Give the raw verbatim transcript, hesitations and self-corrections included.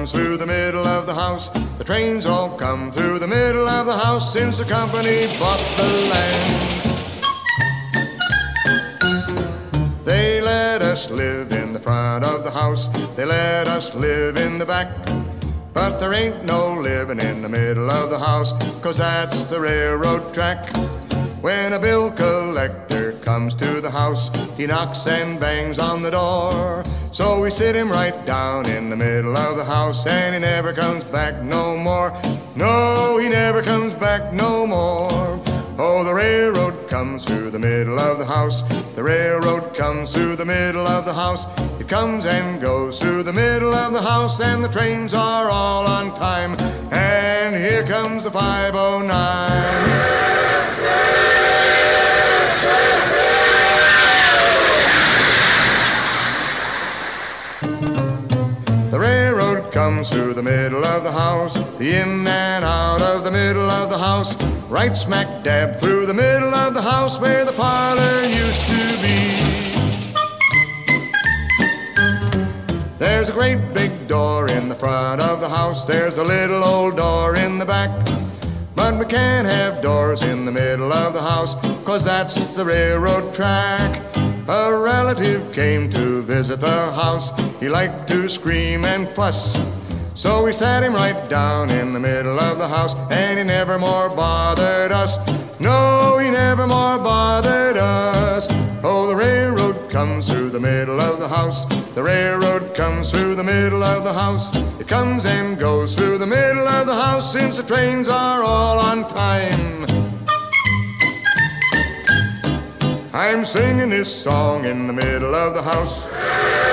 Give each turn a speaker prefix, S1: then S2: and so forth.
S1: comes through the middle of the house. The trains all come through the middle of the house since the company bought the land. They let us live in the front of the house, they let us live in the back. But there ain't no living in the middle of the house, 'cause that's the railroad track. When a bill collector comes to the house, he knocks and bangs on the door. So we sit him right down in the middle of the house, and he never comes back no more. No, he never comes back no more. Oh, the railroad comes through the middle of the house. The railroad comes through the middle of the house. It comes and goes through the middle of the house, and the trains are all on time. And here comes the five oh nine. The railroad comes through the middle of the house, the in and out of the middle of the house, right smack dab through the middle of the house where the parlor used to be. There's a great big door in the front of the house, there's a little old door in the back. But we can't have doors in the middle of the house, 'cause that's the railroad track. A relative came to visit the house, he liked to scream and fuss. So we sat him right down in the middle of the house, and he never more bothered us. No, he never more bothered us. Oh, the railroad comes through the middle of the house. The railroad comes through the middle of the house. It comes and goes through the middle of the house since the trains are all on time. I'm singing this song in the middle of the house.